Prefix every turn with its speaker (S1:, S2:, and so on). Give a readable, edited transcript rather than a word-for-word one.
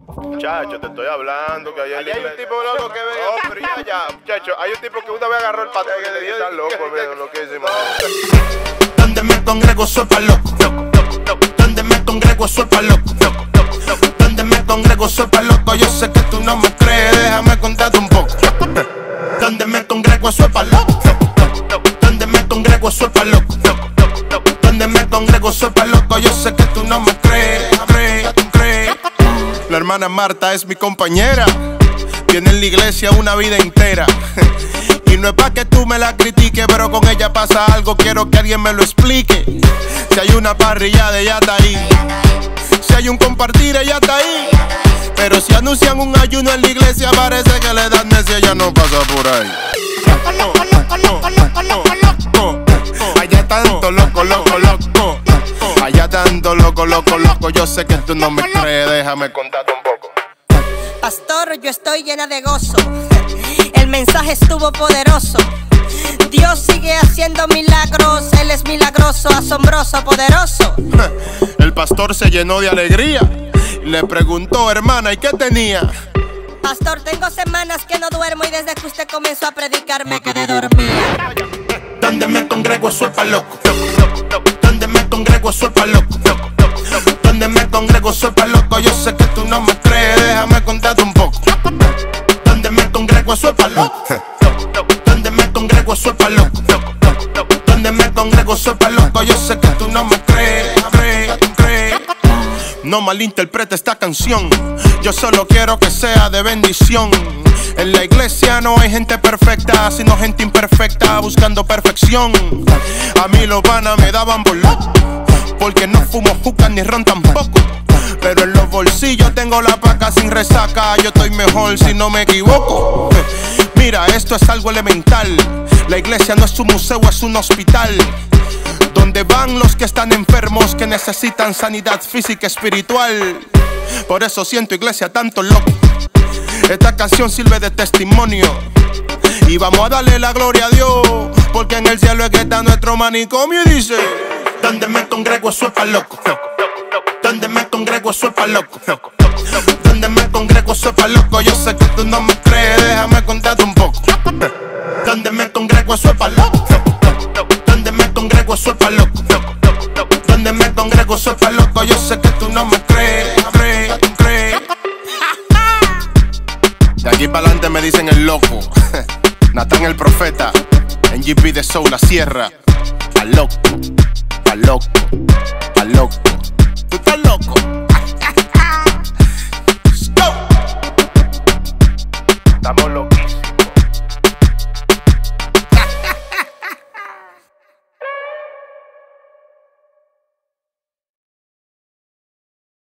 S1: Muchacho, te estoy hablando que ayer
S2: hay un tipo loco que ve.
S1: No, pero ya, muchacho, hay un tipo que una vez agarró el paté que le dio. Está loco, mira lo que hicimos.
S3: Donde me congrego soy pa' loco. Donde me congrego soy pa' loco. Donde me congrego soy pa' loco. Yo sé que tú no me crees, déjame contarte un poco. Donde me congrego soy pa' loco. Donde me congrego soy pa' loco. Donde me congrego soy pa' loco. Yo sé que tú no me crees. La hermana Marta es mi compañera. Tiene en la iglesia una vida entera. Y no es pa' que tú me la critiques, pero con ella pasa algo, quiero que alguien me lo explique. Si hay una parrillada, ella está ahí. Si hay un compartir, ella está ahí. Pero si anuncian un ayuno en la iglesia, parece que la edad necia ella no pasa por ahí. Allá tanto loco, loco, loco. Allá tanto loco, loco, loco. Yo sé que tú no me crees, déjame contarte un poco.
S4: Pastor, yo estoy llena de gozo. El mensaje estuvo poderoso. Dios sigue haciendo milagros. Él es milagroso, asombroso, poderoso.
S3: El pastor se llenó de alegría. Le preguntó, hermana, ¿y qué tenía?
S4: Pastor, tengo semanas que no duermo y desde que usted comenzó a predicar me quedé dormida.
S3: Donde me congrego soy pa' loco. Donde me congrego soy pa' loco. Donde me congrego soy pa' loco. Yo sé que tú no me crees, déjame contarte un poco. Donde me congrego soy pa' loco. Donde me congrego soy pa' loco. Donde me congrego soy pa' loco. Yo sé que tú no me crees. No malinterprete esta canción. Yo solo quiero que sea de bendición. En la iglesia no hay gente perfecta, sino gente imperfecta buscando perfección. A mí los panas me daban por loco, porque no fumo juca ni ron tampoco. Pero en los bolsillos tengo la paca sin resaca. Yo estoy mejor si no me equivoco. Mira, esto es algo elemental. La iglesia no es un museo, es un hospital, donde van los que están enfermos, que necesitan sanidad física y espiritual. Por eso siento iglesia tanto loco. Esta canción sirve de testimonio. Y vamos a darle la gloria a Dios, porque en el cielo es que está nuestro manicomio. Y dice: donde me congrego soy pa' loco. Donde me congrego soy pa' loco. Donde me congrego soy pa' loco. Yo sé que tú no me crees, déjame contarte un poco. Donde me congrego soy pa' loco. Donde me congrego soy pa' loco. Donde me congrego soy pa' loco. Yo sé que tú no me crees. De aquí para adelante me dicen el loco. Natán el profeta. NGP de Soul, la sierra. Pa' loco, pa' loco, pa' loco. ¿Tú estás loco?
S1: Estamos locos.